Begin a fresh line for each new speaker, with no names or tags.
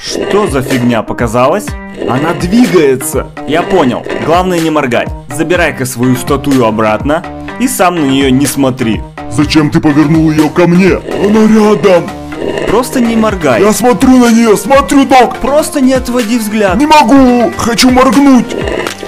Что за фигня, показалось? Она двигается. Я понял, главное не моргать. Забирай-ка свою статую обратно и сам на нее не смотри.
Зачем ты повернул ее ко мне? Она рядом.
Просто не моргай.
Я смотрю на нее, смотрю, док.
Просто не отводи взгляд.
Не могу, хочу моргнуть.